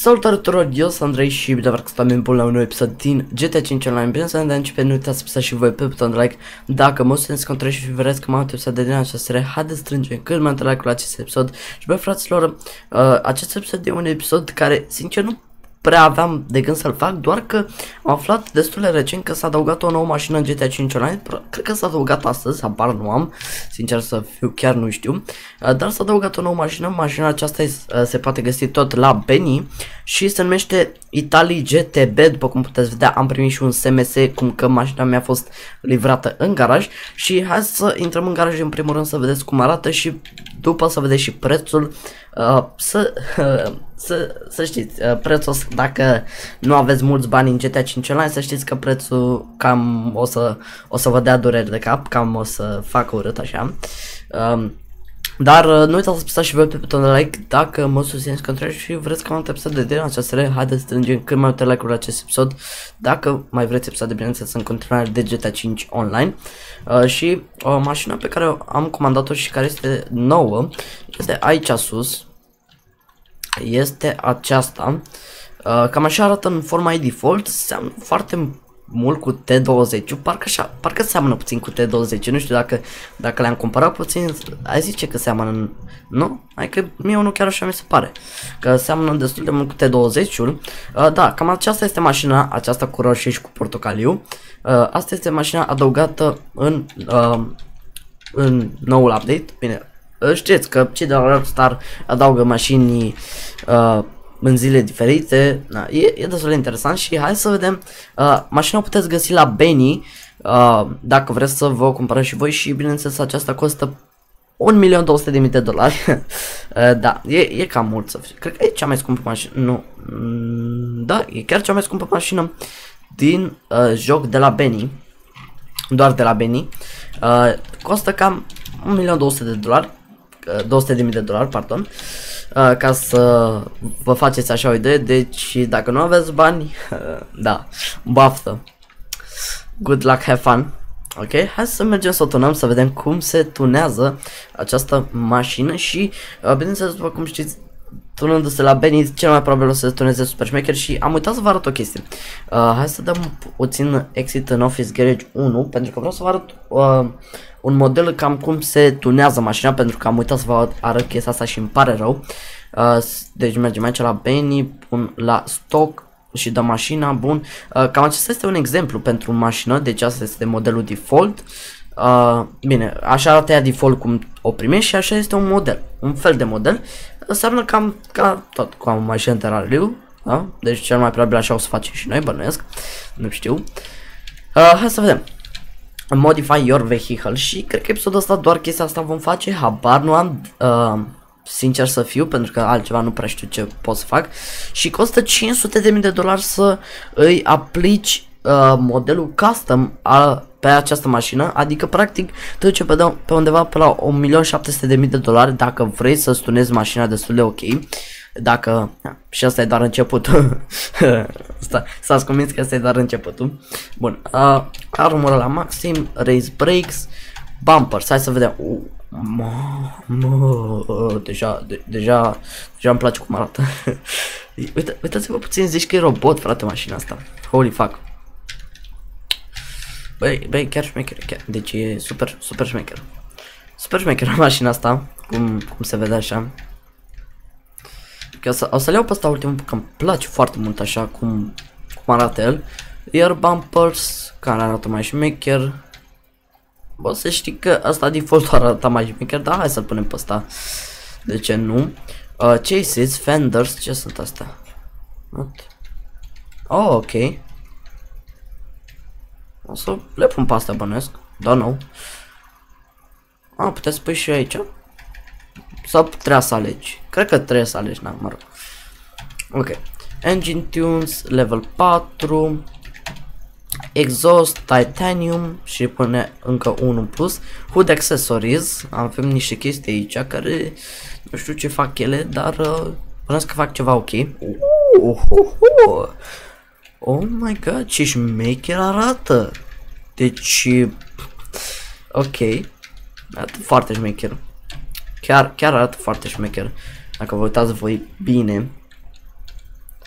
Salutare tuturor, eu sunt Andrei și bine că stăm bun la un nou episod din GTA 5 Online. Bine să ne începem, nu uitați să apăsați și voi pe butonul de like. Dacă mă sunteți contra și vreți că m-am episod de din această serie, haideți strângem cât mai multe like-uri la acest episod. Și bă fraților, acest episod e un episod care sincer nu prea aveam de gând să-l fac, doar că am aflat destul de recent că s-a adăugat o nouă mașină în GTA 5 Online. Cred că s-a adăugat astăzi, habar nu am, sincer să fiu, chiar nu știu. Dar s-a adăugat o nouă mașină, mașina aceasta se poate găsi tot la Benny și se numește Italy GTB. După cum puteți vedea, am primit și un SMS cum că mașina mea a fost livrată în garaj. Și hai să intrăm în garaj în primul rând să vedeți cum arată și după să vedeți și prețul. Să știți, prețul, dacă nu aveți mulți bani în GTA 5 Online, să știți că prețul cam o să vă dea dureri de cap, cam o să facă urât așa. Dar nu uitați să apăsați și voi pe butonul de like dacă mă susțineți contrariu și vreți ca un episod de această serie. Haideți să strângem cât mai multe like-uri la acest episod. Dacă mai vreți episoade, bineînțeles, în continuare de GTA 5 Online. Și mașina pe care am comandat-o și care este nouă este aici sus. Este aceasta. Cam așa arată în forma ei default. Seamănă foarte mult cu T20, parcă seamănă puțin cu T20, nu știu dacă le-am comparat puțin, ai zice că seamănă, nu? Adică mie unul chiar așa mi se pare, că seamănă destul de mult cu T20-ul. Da, cam aceasta este mașina, aceasta cu roșie și cu portocaliu. Asta este mașina adăugată în noul update. Bine, știți că cei de la Rockstar adaugă mașini în zile diferite. Da, e destul de interesant și hai să vedem. Mașina o puteți găsi la Benny dacă vreți să vă cumpărați și voi și bineînțeles aceasta costă $1.200.000. Da, e cam mult să fie. Cred că e cea mai scumpă mașină. Nu, da, e chiar cea mai scumpă mașină din joc de la Benny. Doar de la Benny. Costă cam $1.200.000. $200.000, pardon. Ca să vă faceți așa o idee. Deci dacă nu aveți bani, da, baftă. Good luck, have fun. Ok, hai să mergem să o tunăm, să vedem cum se tunează această mașină. Și bineînțeles, după cum știți, tunându-se la Benny, cel mai probabil o să se tuneze super șmecher. Și am uitat să vă arăt o chestie. Hai să dăm puțin exit în Office Garage 1, pentru că vreau să vă arăt un model cam cum se tunează mașina, pentru că am uitat să vă arăt chestia asta și îmi pare rău. Deci mergem aici la Benny, pun la stock și dăm mașina, bun. Cam acesta este un exemplu pentru mașină, deci asta este modelul default. Bine, așa arată ea default cum o primești și așa este un model, un fel de model. Înseamnă cam ca tot, cu o mașină terariu, da? Deci cel mai probabil așa o să facem și noi, bănuiesc, nu știu. Hai să vedem. Modify your vehicle și cred că episodul ăsta doar chestia asta vom face, habar nu am, sincer să fiu, pentru că altceva nu prea știu ce pot să fac. Și costă $500.000 să îi aplici modelul custom pe această mașină, adică practic te duce pe undeva pe la $1.700.000 dacă vrei să stunezi mașina destul de ok. Dacă, și asta e doar începutul. S-ați convins că asta e doar începutul. Bun, armură la maxim, raise brakes, bumpers, hai să vedem. Deja îmi place cum arată. Uitați-vă puțin, zici că e robot, frate, mașina asta. Holy fuck. Băi, chiar șmecher, deci e super șmecher. Super șmecher mașina asta, cum se vede așa. O să le iau pe asta ultimul, că îmi place foarte mult așa cum arată el. Iar bumpers, care arată mai șmecher. Bă, să știi că asta default arată mai șmecher, dar hai să-l punem pe asta. De ce nu? Chases, fenders, ce sunt astea? What? Oh, ok. O să le pun pe astea, bănuiesc. Da, nu. Puteți să pui și aici. Sau trebuie să alegi? Cred că trebuie să alegi, mă rog. Ok. Engine tunes, level 4. Exhaust, titanium și pune încă unul plus. Hood accessories. Avem niște chestii aici care nu știu ce fac ele, dar bănuiesc că fac ceva ok. Oh my god, ce șmecher arată. Deci ok. Arată foarte șmecher. Chiar arată foarte șmecher. Dacă vă uitați voi bine.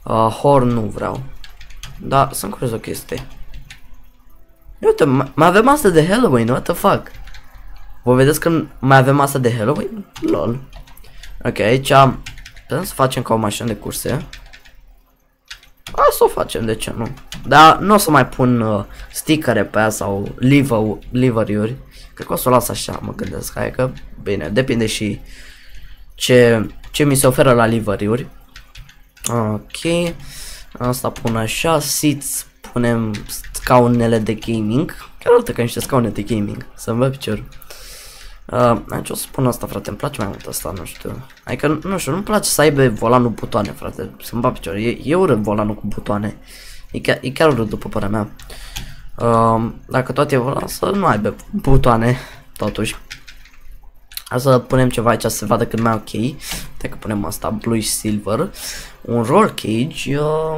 Horn nu vreau. Da, sunt curios o chestie. Uite, mai avem asta de Halloween, what the fuck? Vă vedeți că mai avem asta de Halloween? Lol. Ok, aici putem să facem ca o mașină de curse. Să o facem, de ce nu? Dar nu o să mai pun stickere pe ea sau livery-uri. Cred că o să o las așa, mă gândesc. Hai că, bine, depinde și ce mi se oferă la livery-uri. Ok. Asta pun așa. Seats, punem scaunele de gaming. Chiar arată ca niște scaune de gaming. Să-mi văd piciorul. Aici o să spun asta, frate, îmi place mai mult asta, nu știu. Adică, nu știu, nu-mi place să aibă volanul butoane, frate, să-mi bag picior. E urât volanul cu butoane. E chiar urât, după părerea mea. Dacă tot e volan, să nu aibă butoane, totuși. Hai să punem ceva aici să se vadă cât mai ok. Uite că punem asta, bluish silver. Un roll cage.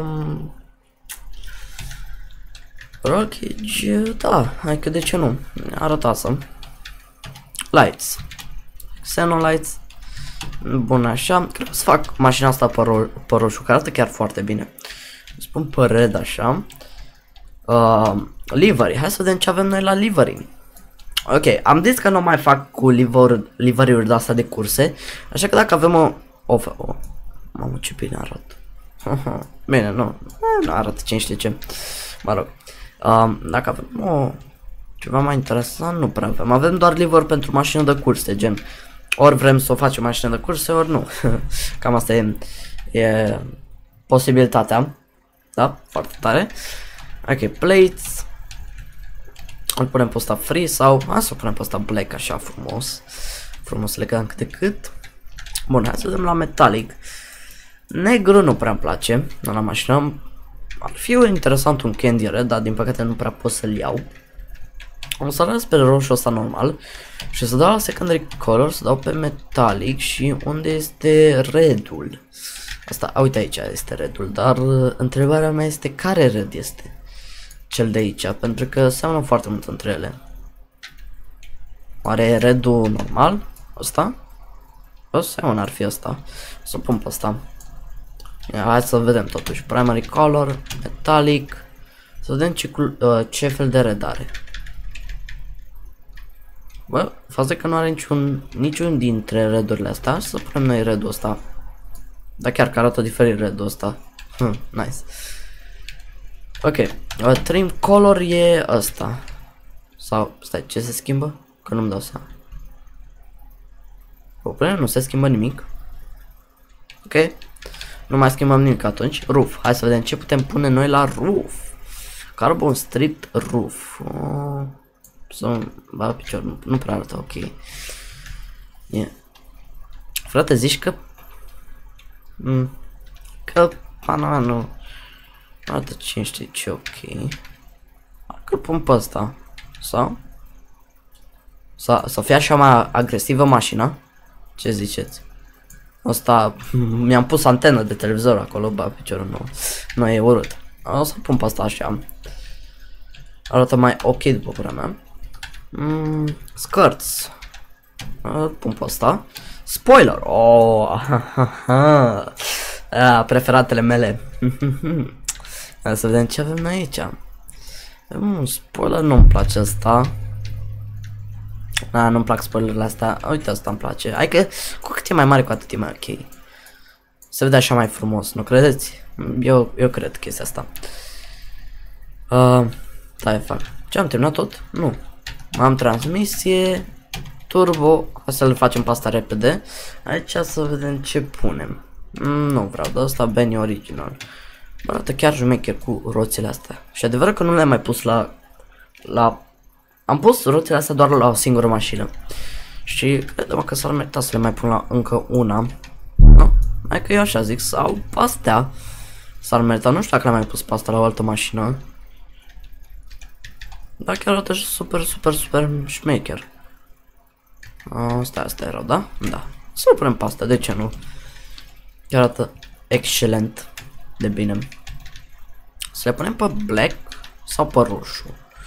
Roll cage, da, hai că de ce nu. Arată asta. Lights. Xenolights. Bun, așa. Cred că să fac mașina asta pe roșu, că arată chiar foarte bine. Spun pe red, așa. Livery. Hai să vedem ce avem noi la livery. Ok, am zis că nu mai fac cu livery-uri de asta de curse. Așa că dacă avem mamă, ce bine arată. Bine, nu arată cine știe ce. Mă rog. Dacă avem ceva mai interesant, nu prea avem. Avem doar liver pentru mașină de curse, gen. Ori vrem să o facem mașină de curse, ori nu. Cam asta e posibilitatea. Da? Foarte tare. Ok, plates. Îl punem pe ăsta free sau hai să o punem pe ăsta black, așa frumos. Frumos legat cât de cât. Bun, hai să vedem la metallic. Negru nu prea îmi place la mașină. Ar fi interesant un candy red, dar din păcate nu prea pot să-l iau. O să las pe roșu ăsta normal și să dau la secondary color, să dau pe metallic și unde este redul. Asta, uite aici este redul, dar întrebarea mea este care red este cel de aici, pentru că seamănă foarte mult între ele. Oare e redul normal? Ăsta? O seamănă ar fi ăsta. Să pun pe ăsta. Hai să vedem totuși. Primary color, metallic. Să vedem ce fel de red are. Bă, faza că nu are niciun dintre redurile astea. Să punem noi redul ăsta. Dar chiar că arată diferit redul ăsta. Nice. Ok. Trim color e ăsta. Sau, stai, ce se schimbă? Că nu-mi dau seama. Problema, nu se schimbă nimic. Ok. Nu mai schimbăm nimic atunci. Roof. Hai să vedem ce putem pune noi la roof. Carbon strip roof. Să bag picior, nu prea arată ok. Frate, zici că pana nu arată cine știe ce ok. Că pun pe ăsta. Sau să fie așa mai agresivă mașina. Ce ziceți? Asta mi-am pus antenă de televizor acolo, bă, piciorul nu e urât. O să pun pe asta așa. Arată mai ok după părerea mea. Skirts. Pun pe asta. Spoiler. Preferatele mele. Hai să vedem ce avem noi aici. Spoiler, nu-mi place asta. Nu-mi plac spoilerele astea. Uite, asta îmi place. Hai că cu cât e mai mare, cu atât e mai ok. Se vede așa mai frumos, nu credeți? Eu cred chestia asta. Stai, fac. Ce, am terminat tot? Nu. Am transmisie, turbo, să le facem pe asta repede. Aici să vedem ce punem. Nu vreau de asta, Benny original. Arată chiar jumecher cu roțile astea. Și adevărat că nu le-am mai pus la... Am pus roțile astea doar la o singură mașină. Și cred că s-ar merita să le mai pun la încă una. Nu? Hai că eu așa zic, sau pe astea s-ar merita, nu știu dacă le-am mai pus pe asta la o altă mașină. Dar chiar arată super șmecher. Asta erau, da? Da. Să le punem pe asta, de ce nu? Chiar arată excelent de bine. Să le punem pe black sau pe roșu?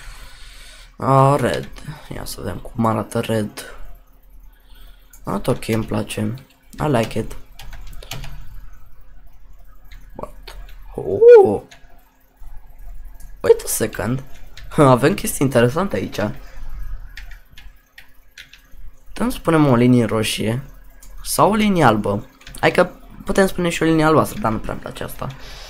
Red. Ia să vedem cum arată red. Arată ok, îmi place. I like it. What? Wait a second. Avem chestii interesante aici. Putem să spunem o linie roșie sau o linie albă. Adică putem spune și o linie albastră, dar nu prea îmi place asta.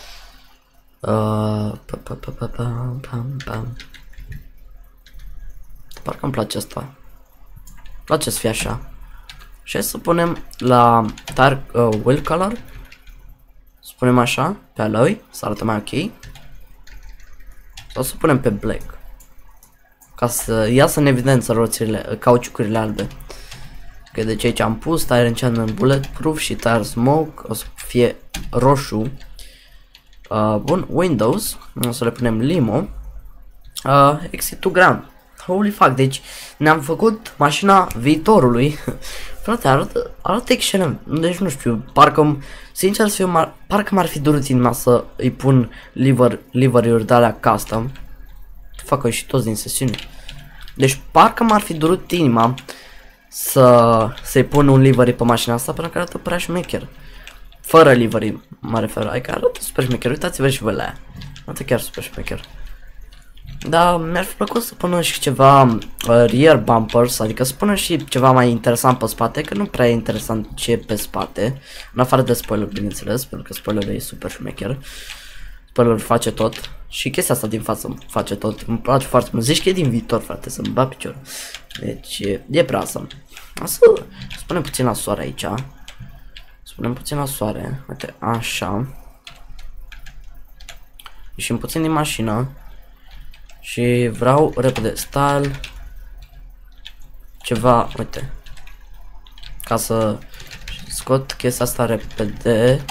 Parcă îmi place asta. Îmi place să fie așa. Și hai să punem la wheel color. Spunem așa, pe alloy, să arată mai ok. Sau să punem pe black. Ca să iasă în evidență roțile, cauciucurile albe. Ok, deci aici am pus tire enchantment bulletproof și tire smoke. O să fie roșu. Bun, Windows. O să le punem limo. Exit to ground. Holy fuck, deci ne-am făcut mașina viitorului. Frate, arată excelent. Deci nu știu, parcă, sincer să fiu, parcă m-ar fi durut inima să îi pun livery-uri de alea custom. Fac și toți din sesiune. Deci parcă m-ar fi durut inima să-i pun un livery pe mașina asta, pentru că arată prea șmecher. Fără livery, mă refer, adică arată super șmecher, uitați-vă și voi la aia. Arată chiar super șmecher. Da, mi-ar fi plăcut să pună și ceva rear bumpers, adică să pună și ceva mai interesant pe spate, că nu prea e interesant ce e pe spate, în afară de spoiler, bineînțeles, pentru că spoilerul e super șmecher. Spoilerul face tot și chestia asta din față face tot, îmi place foarte mult, zici că e din viitor, frate, să-mi bat piciorul. Deci e prea awesome. O să spunem puțin la soare aici. Spunem puțin la soare, uite, așa. Ieșim puțin din mașină. Și vreau repede style. Ceva, uite. Ca să scot chestia asta repede.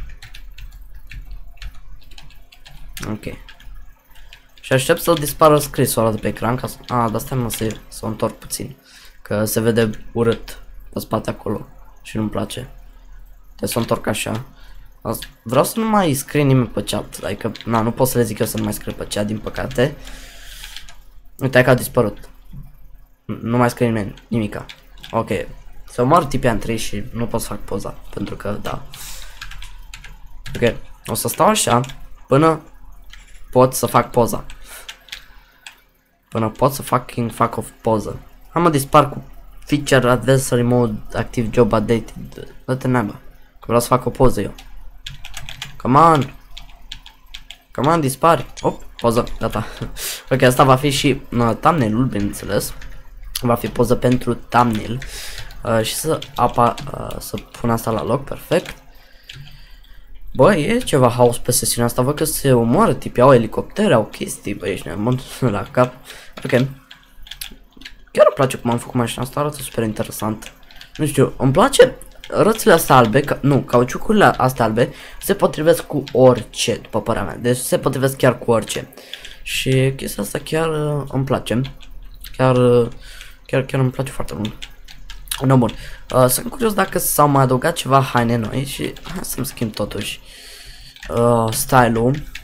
Ok. Și aștept să dispară scrisul ăla de pe ecran ca să... dar stai mă să o întorc puțin. Că se vede urât pe spate acolo. Și nu-mi place. Trebuie să o întorc așa. Vreau să nu mai scrie nimeni pe chat. Adică, nu pot să le zic eu să nu mai scrie pe chat, din păcate. Uite că a dispărut. Nu mai scrie nimeni, nimica. Ok. Să mor tipia în 3 și nu pot să fac poza. Pentru că, da. Ok. O să stau așa până pot să fac poza. Până pot să fac o poză. Am mă dispar cu feature adversary mode active job updated. Dă-te naiba. Că vreau să fac o poză eu. Come on. Come on, dispari. Op, poză, gata. Ok, asta va fi și thumbnail-ul, bineînțeles. Va fi poză pentru thumbnail. Și să pun asta la loc, perfect. Bă, e ceva haos pe sesiunea asta, văd că se omoară tipii, au elicoptere, au chestii, bă, ești nebun la cap. Ok. Chiar îmi place cum am făcut mașina asta, arată super interesant. Nu știu, îmi place rățile astea albe, cauciucurile astea albe se potrivesc cu orice, după părerea mea. Deci se potrivesc chiar cu orice. Și chestia asta chiar îmi place. Chiar îmi place foarte mult. No, bun. Sunt curios dacă s-au mai adăugat ceva haine noi și hai să-mi schimb totuși style-ul.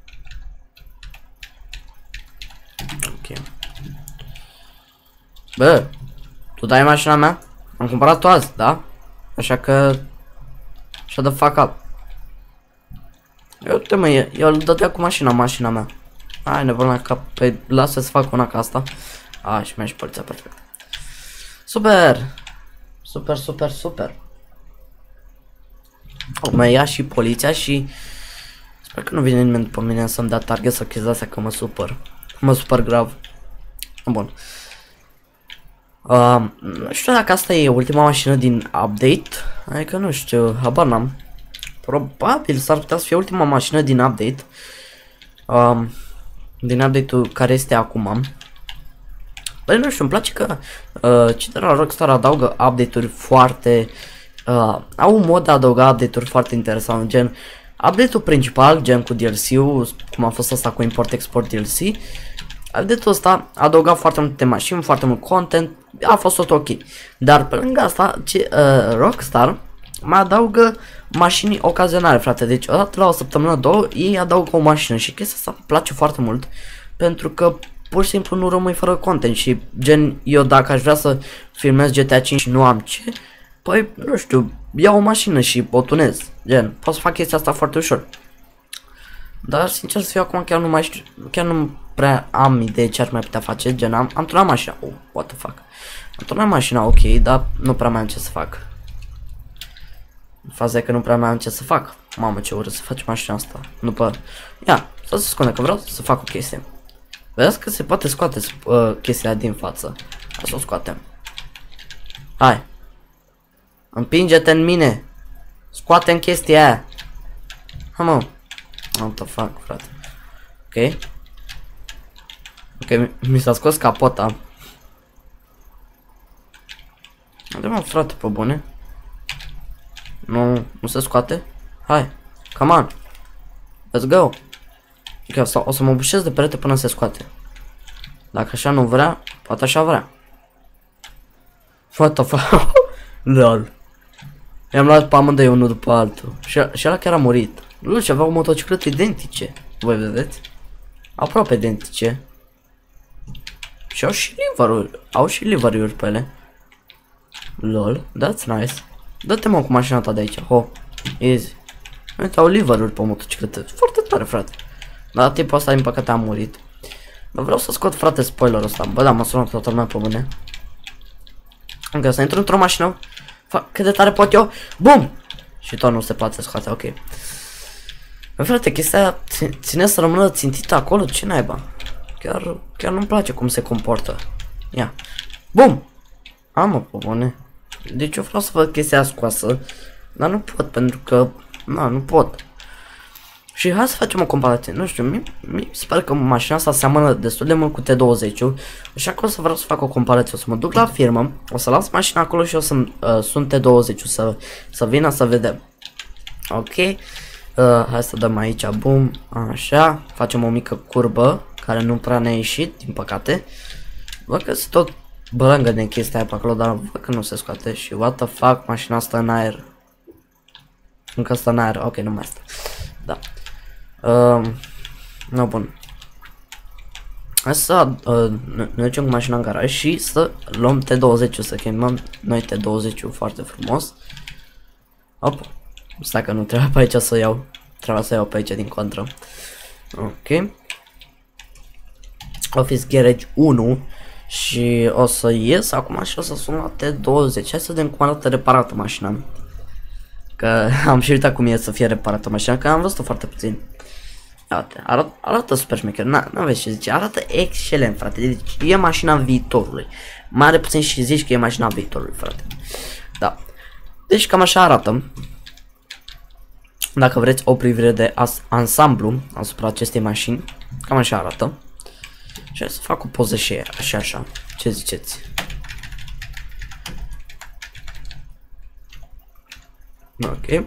Ok. Bă, tu dai mașina mea? Am cumpărat-o azi, da? Așa că... shut the fuck up. Uite mă, eu îl dădea cu mașina mea. Hai, nebun la cap. Păi lasă să fac una ca asta. Și mi-a și poliția, perfect. Super! Super, super, super. Mă ia și poliția și... sper că nu vine nimeni după mine să-mi dea target sau chestia astea că mă supăr. Mă supăr grav. Bun. Nu știu dacă asta e ultima mașină din update. Adică nu știu, habar n-am. Probabil s-ar putea să fie ultima mașină din update. Din update-ul care este acum. Băi, nu știu, îmi place că cei de la Rockstar adaugă update-uri foarte... au un mod de a adăuga update-uri foarte interesant, gen... update-ul principal, gen cu DLC-ul, cum a fost asta cu import-export DLC. Update-ul ăsta a adăugat foarte multe mașini, foarte mult content, a fost tot ok. Dar pe lângă asta, Rockstar mai adaugă mașini ocazionale, frate. Deci odată la o săptămână, două, ei adaugă o mașină și chestia asta îmi place foarte mult. Pentru că pur și simplu nu rămâi fără content și gen eu dacă aș vrea să filmez GTA 5 și nu am ce, păi nu știu, iau o mașină și o tunez, gen, pot să fac chestia asta foarte ușor. Dar sincer să fiu acum chiar nu mai știu, chiar nu prea am idee ce ar mai putea face, gen am turnat mașina, oh, what the fuck. Am turnat mașina, ok, dar nu prea mai am ce să fac. Faza e că nu prea mai am ce să fac. Mamă, ce urât să faci mașina asta. După, ia, să se ascunde că vreau să fac o chestie. Vedeți că se poate scoate chestia din față. Hai să o scoatem. Hai. Împinge-te în mine. Scoatem chestia aia. Hai mă. What the fuck, frate. Ok. Ok, mi s-a scos capota. Unde mă, frate, pe bune? Nu se scoate? Hai. Come on. Let's go. Ok, o să mă bușesc de perete până se scoate. Dacă așa nu vrea, poate așa vrea. What the fuck? Lol. I-am luat pe amândoi unul după altul. Și ăla chiar a murit. Lol, și aveau motociclete identice. Voi vedeți? Aproape identice. Și au și livery-uri. Au și livery-uri pe ele. Lol, that's nice. Dă-te mă cu mașina ta de aici. Ho, easy. Uite, au livery-uri pe motociclete. Foarte tare, frate. Dar tipul ăsta din păcate a murit. Dar vreau să scot, frate, spoilerul ăsta. Bă, da, mă sună toată lumea pe mâine. Încă să intru într-o mașină. Fac cât de tare pot eu. Bum! Și tot nu se poate scoate, ok. Bă, frate, chestia ține să rămână țintită acolo, ce naiba? Chiar nu-mi place cum se comportă. Ia. Bum! Amă, pe bune. Deci eu vreau să văd chestia scoasă. Dar nu pot, pentru că... Na, nu pot. Și hai să facem o comparație. Nu știu, mi sper că mașina asta seamănă destul de mult cu T20-ul. Așa că o să vreau să fac o comparație. O să mă duc la firmă, o să las mașina acolo și o să sun T20-ul să vină să vedem. Ok. Hai să dăm aici, bum, așa. Facem o mică curbă care nu prea ne-a ieșit, din păcate. Văd că se tot bălângă din chestia aia pe acolo, dar văd că nu se scoate. Și what the fuck, mașina asta în aer. Încă stă în aer, ok, nu mai stă. Da. No, bun. Hai să ne ducem cu mașina în garaj și să luăm T20-ul, să chemăm noi T20-ul foarte frumos. Hop. Stai că nu trebuia pe aici să iau. Trebuia să iau pe aici din contră. Ok. Office Garage 1. Și o să ies acum și o să sun la T20. Hai să vedem cum arată reparată mașina. Că am și uitat cum e să fie reparată mașina, că am văzut-o foarte puțin. Uite, arată super șmecher, n-aveți ce zice, arată excelent, frate, deci e mașina viitorului. Mare puțin și zici că e mașina viitorului, frate. Da. Deci cam așa arată. Dacă vreți o privire de ansamblu asupra acestei mașini, cam așa arată. Și să fac o poză și așa. Ce ziceți? Ok.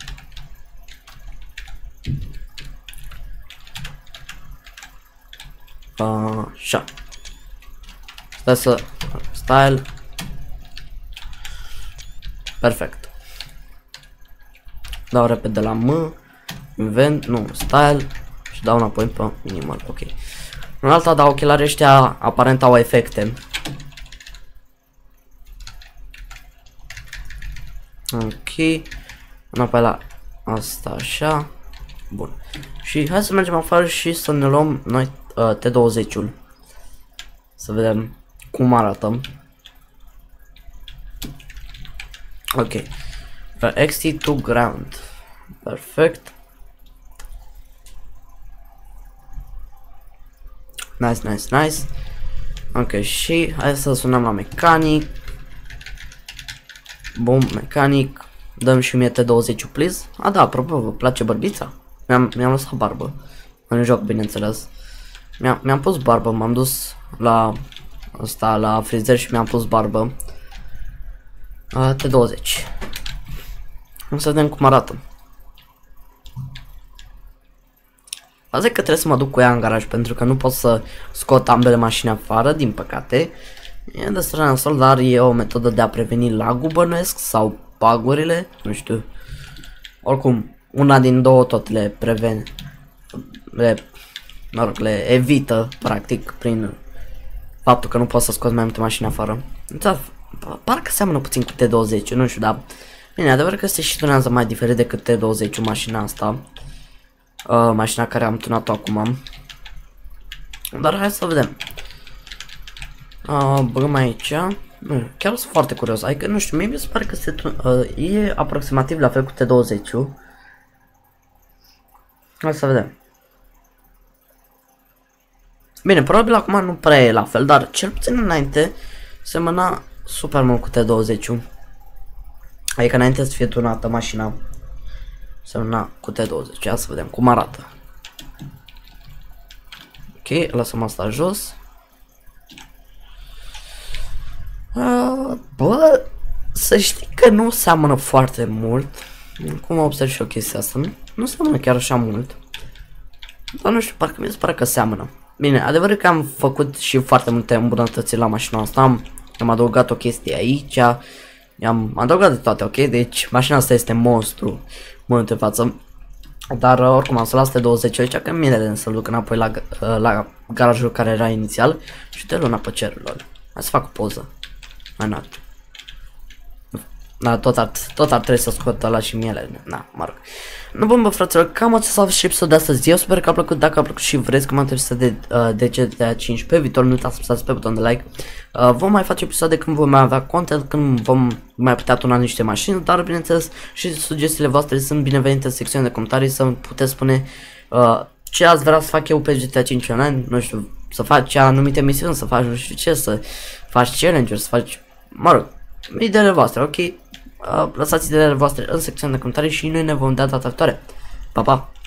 Așa. Stai să... Style. Perfect. Dau repede la M. Invent, nu, style. Și dau înapoi pe minimal, ok. În alta, dar ochelarii ăștia aparent au efecte. Ok. Înapoi la asta, așa. Bun. Și hai să mergem afară și să ne luăm noi T20-ul. Să vedem cum arată. Ok. XT to ground. Perfect. Nice. Ok, și hai să sunăm la mecanic. Bun, mecanic. Dăm și mie T20, please. A, da, apropo, vă place bărbița? Mi-am lăsat barbă. În joc, bineînțeles. Mi-am pus barbă, m-am dus la asta, la frizer și mi-am pus barbă. T20. O să vedem cum arată. Asta e că trebuie să mă duc cu ea în garaj, pentru că nu pot să scot ambele mașini afară, din păcate. E destul de nasol, dar e o metodă de a preveni lagul, bănuiesc, sau bugurile, nu știu. Oricum, una din două tot le prevene. Le evită, practic, prin faptul că nu pot să scot mai multe mașini afară. Da, parcă seamănă puțin cu T20, nu știu, dar... Bine, adevăr că se și tunează mai diferit decât T20 mașina asta. mașina care am tunat-o acum. Dar hai să vedem. Băgăm aici. Chiar sunt foarte curios. Adică nu știu, mie mi se pare că e aproximativ la fel cu T20. Hai să vedem. Bine, probabil acum nu prea e la fel, dar cel puțin înainte semăna super mult cu T20. Adică înainte să fie tunată mașina semăna cu T20. Ia să vedem cum arată. Ok, lăsăm asta jos. Bă, să știi că nu seamănă foarte mult. Cum observ și eu chestia asta, nu seamănă chiar așa mult. Dar nu știu, parcă mi se pare că seamănă. Bine, adevărul că am făcut și foarte multe îmbunătățiri la mașina asta. Am adăugat o chestie aici. Am adăugat de toate, ok? Deci mașina asta este monstru în momentul de față. Dar oricum am să las T20 aici, că mi-e de să-l duc înapoi la garajul care era inițial. Și te luna pe cerul. Hai să fac o poză. Mai înalt. Da, tot ar trebui să scot ăla și miele. Na, mă rog. Nu, bun, bă, fraților, cam acesta a fost și episodul de astăzi. Eu sper că a plăcut. Dacă a plăcut și vreți că mă interesează de GTA 5 pe viitor, nu uitați să apăsați pe butonul de like. Vom mai face episoade când vom mai avea content, când vom mai putea tuna niște mașini, dar bineînțeles și sugestiile voastre sunt binevenite în secțiunea de comentarii, să puteți spune ce ați vrea să fac eu pe GTA 5 online, nu știu, să faci anumite misiuni, să faci nu știu ce, să faci challenge-uri, să faci, mă rog, ideile voastre, ok? Lăsați ideile voastre în secțiunea de comentarii și noi ne vom da data viitoare. Pa, pa!